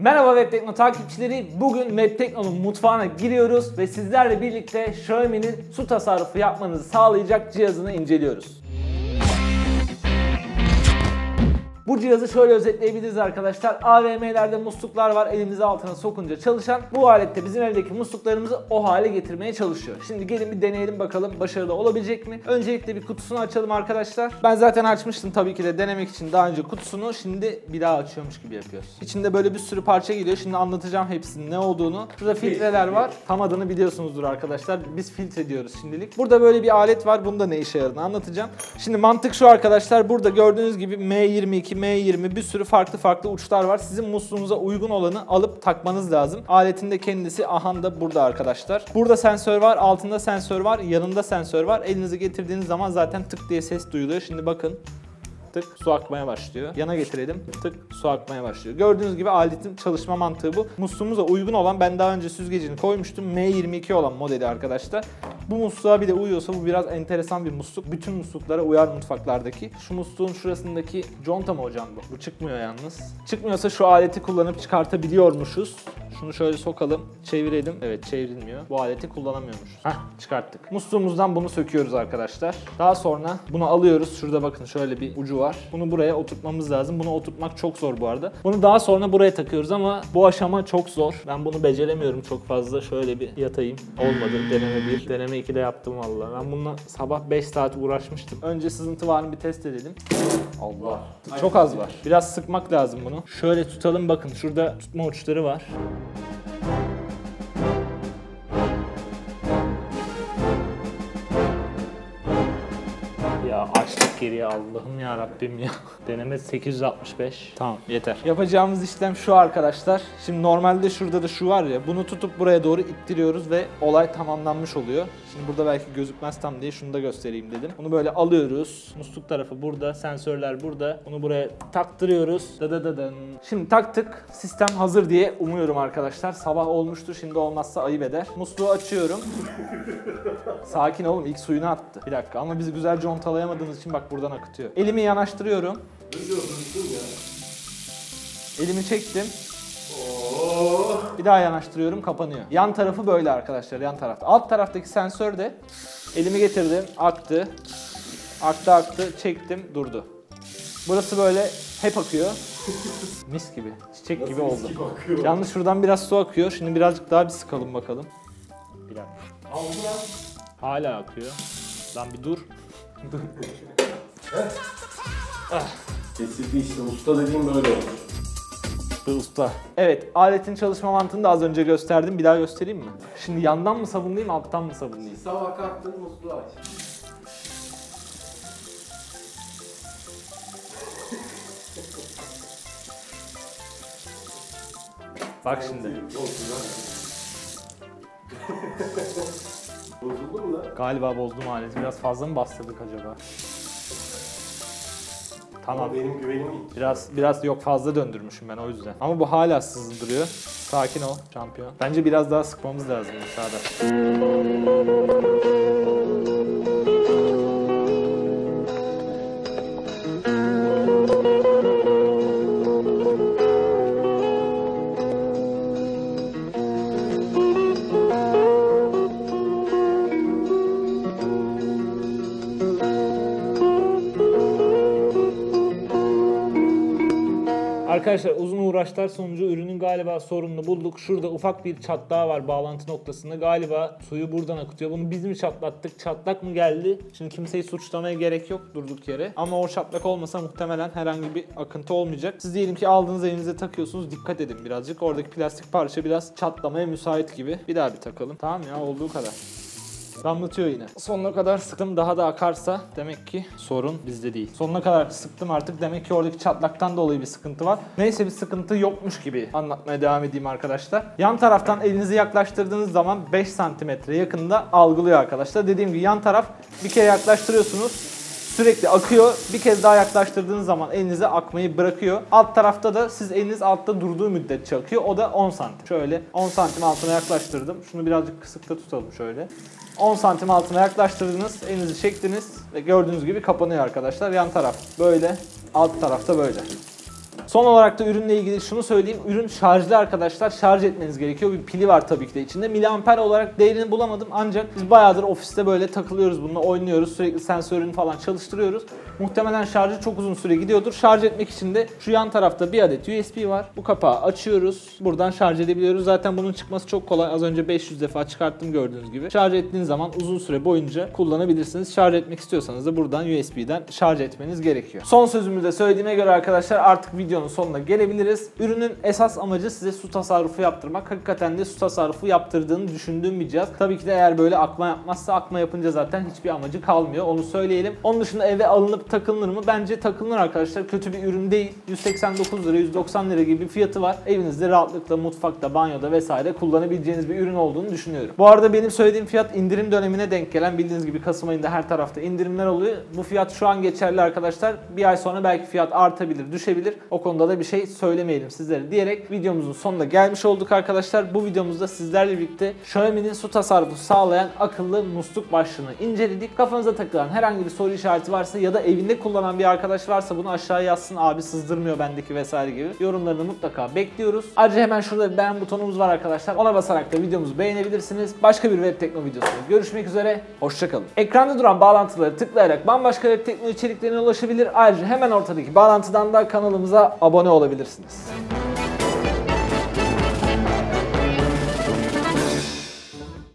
Merhaba Webtekno takipçileri. Bugün Webtekno'nun mutfağına giriyoruz ve sizlerle birlikte Xiaomi'nin su tasarrufu yapmanızı sağlayacak cihazını inceliyoruz. Bu cihazı şöyle özetleyebiliriz arkadaşlar. AVM'lerde musluklar var, elimizi altına sokunca çalışan. Bu alette bizim evdeki musluklarımızı o hale getirmeye çalışıyor. Şimdi gelin bir deneyelim bakalım başarılı olabilecek mi? Öncelikle bir kutusunu açalım arkadaşlar. Ben zaten açmıştım tabii ki de denemek için daha önce kutusunu. Şimdi bir daha açıyormuş gibi yapıyoruz. İçinde böyle bir sürü parça geliyor. Şimdi anlatacağım hepsinin ne olduğunu. Şurada filtreler var. Tam adını biliyorsunuzdur arkadaşlar. Biz filtre diyoruz şimdilik. Burada böyle bir alet var. Bunda ne işe yaradığını anlatacağım. Şimdi mantık şu arkadaşlar. Burada gördüğünüz gibi M22, M20 bir sürü farklı uçlar var. Sizin musluğunuza uygun olanı alıp takmanız lazım. Aletin de kendisi da burada arkadaşlar. Burada sensör var, altında sensör var, yanında sensör var. Elinizi getirdiğiniz zaman zaten tık diye ses duyuluyor. Şimdi bakın. Tık su akmaya başlıyor. Yana getirelim. Tık su akmaya başlıyor. Gördüğünüz gibi aletin çalışma mantığı bu. Musluğumuza uygun olan, ben daha önce süzgecini koymuştum. M22 olan modeli arkadaşlar. Bu musluğa bir de uyuyorsa bu biraz enteresan bir musluk. Bütün musluklara uyar mutfaklardaki. Şu musluğun şurasındaki conta mı hocam bu? Bu çıkmıyor yalnız. Çıkmıyorsa şu aleti kullanıp çıkartabiliyormuşuz. Şunu şöyle sokalım, çevirelim. Evet, çevrilmiyor. Bu aleti kullanamıyormuşuz. Hah, çıkarttık. Musluğumuzdan bunu söküyoruz arkadaşlar. Daha sonra bunu alıyoruz. Şurada bakın şöyle bir ucu var. Bunu buraya oturtmamız lazım. Bunu oturtmak çok zor bu arada. Bunu daha sonra buraya takıyoruz ama bu aşama çok zor. Ben bunu beceremiyorum çok fazla. Şöyle bir yatayım. Olmadı. Deneme 1. Deneme 2'de yaptım vallahi. Ben bununla sabah 5 saat uğraşmıştım. Önce sızıntı var mı bir test edelim. Allah. Çok az var. Biraz sıkmak lazım bunu. Şöyle tutalım, bakın şurada tutma uçları var. Ya açtık geriye, Allah'ım ya Rabbim ya. Deneme 865. Tamam, yeter. Yapacağımız işlem şu arkadaşlar. Şimdi normalde şurada da şu var ya, bunu tutup buraya doğru ittiriyoruz ve olay tamamlanmış oluyor. Şimdi burada belki gözükmez tam diye şunu da göstereyim dedim. Bunu böyle alıyoruz. Musluk tarafı burada, sensörler burada. Bunu buraya taktırıyoruz. Dadadadın. Şimdi taktık. Sistem hazır diye umuyorum arkadaşlar. Sabah olmuştur, şimdi olmazsa ayıp eder. Musluğu açıyorum. Sakin oğlum, ilk suyunu attı. Bir dakika, ama bizi güzel contalayamadığımız için bak buradan akıtıyor. Elimi yanaştırıyorum. Elimi çektim. Bir daha yanaştırıyorum, kapanıyor. Yan tarafı böyle arkadaşlar, yan tarafta. Alt taraftaki sensör de elimi getirdim, aktı. Aktı, çektim, durdu. Burası böyle hep akıyor. Mis gibi, çiçek nasıl gibi oldu. Gibi yalnız şuradan biraz su akıyor. Şimdi birazcık daha bir sıkalım bakalım. Bir dakika. Hala akıyor. Lan bir dur. Kesildi işte, usta dediğim böyle olur. Usta. Evet, aletin çalışma mantığını da az önce gösterdim. Bir daha göstereyim mi? Şimdi yandan mı sabunlayayım, alttan mı sabunlayayım? Sabah kalktın, musluğu aç. Bak şimdi. Bozuldu mu lan? Galiba bozdum aleti. Biraz fazla mı bastırdık acaba? Tamam. Ama benim güvenim gitti. Biraz yok, fazla döndürmüşüm ben o yüzden. Ama bu hala sızdırıyor. Sakin ol şampiyon. Bence biraz daha sıkmamız lazım sağda. Arkadaşlar uzun uğraşlar sonucu ürünün galiba sorununu bulduk. Şurada ufak bir çatlağı var bağlantı noktasında. Galiba suyu buradan akıtıyor. Bunu biz mi çatlattık? Çatlak mı geldi? Şimdi kimseyi suçlamaya gerek yok durduk yere. Ama o çatlak olmasa muhtemelen herhangi bir akıntı olmayacak. Siz diyelim ki aldığınız elinize takıyorsunuz. Dikkat edin birazcık. Oradaki plastik parça biraz çatlamaya müsait gibi. Bir daha bir takalım. Tamam ya, olduğu kadar. Damlatıyor yine. Sonuna kadar sıktım, daha da akarsa demek ki sorun bizde değil. Sonuna kadar sıktım artık, demek ki oradaki çatlaktan dolayı bir sıkıntı var. Neyse, bir sıkıntı yokmuş gibi anlatmaya devam edeyim arkadaşlar. Yan taraftan elinizi yaklaştırdığınız zaman 5 santimetre yakında algılıyor arkadaşlar. Dediğim gibi yan taraf bir kere yaklaştırıyorsunuz, sürekli akıyor. Bir kez daha yaklaştırdığınız zaman elinize akmayı bırakıyor. Alt tarafta da siz eliniz altta durduğu müddetçe akıyor. O da 10 santim. Şöyle 10 santim altına yaklaştırdım. Şunu birazcık kısıkta tutalım şöyle. 10 santim altına yaklaştırdınız, elinizi çektiniz ve gördüğünüz gibi kapanıyor arkadaşlar. Yan taraf böyle, alt tarafta böyle. Son olarak da ürünle ilgili şunu söyleyeyim. Ürün şarjlı arkadaşlar. Şarj etmeniz gerekiyor. Bir pili var tabii ki de içinde. Miliamper olarak değerini bulamadım ancak biz bayağıdır ofiste böyle takılıyoruz bununla, oynuyoruz. Sürekli sensörünü falan çalıştırıyoruz. Muhtemelen şarjı çok uzun süre gidiyordur. Şarj etmek için de şu yan tarafta bir adet USB var. Bu kapağı açıyoruz. Buradan şarj edebiliyoruz. Zaten bunun çıkması çok kolay. Az önce 500 defa çıkarttım gördüğünüz gibi. Şarj ettiğiniz zaman uzun süre boyunca kullanabilirsiniz. Şarj etmek istiyorsanız da buradan USB'den şarj etmeniz gerekiyor. Son sözümü de söylediğime göre arkadaşlar artık videonun sonuna gelebiliriz. Ürünün esas amacı size su tasarrufu yaptırmak. Hakikaten de su tasarrufu yaptırdığını düşündüğüm bir cihaz. Tabii ki de eğer böyle akma yapmazsa, akma yapınca zaten hiçbir amacı kalmıyor. Onu söyleyelim. Onun dışında eve alınıp takılır mı? Bence takılır arkadaşlar. Kötü bir ürün değil. 189 lira, 190 lira gibi bir fiyatı var. Evinizde rahatlıkla mutfakta, banyoda vesaire kullanabileceğiniz bir ürün olduğunu düşünüyorum. Bu arada benim söylediğim fiyat indirim dönemine denk gelen, bildiğiniz gibi Kasım ayında her tarafta indirimler oluyor. Bu fiyat şu an geçerli arkadaşlar. Bir ay sonra belki fiyat artabilir, düşebilir. O konuda da bir şey söylemeyelim sizlere diyerek videomuzun sonuna gelmiş olduk arkadaşlar. Bu videomuzda sizlerle birlikte Xiaomi'nin su tasarrufu sağlayan akıllı musluk başlığını inceledik. Kafanıza takılan herhangi bir soru işareti varsa ya da evinde kullanan bir arkadaş varsa bunu aşağıya yazsın. Abi sızdırmıyor bendeki vesaire gibi. Yorumlarını mutlaka bekliyoruz. Ayrıca hemen şurada bir beğen butonumuz var arkadaşlar. Ona basarak da videomuzu beğenebilirsiniz. Başka bir web tekno videosunda görüşmek üzere. Hoşçakalın. Ekranda duran bağlantıları tıklayarak bambaşka web tekno içeriklerine ulaşabilir. Ayrıca hemen ortadaki bağlantıdan da kanalımıza abone olabilirsiniz.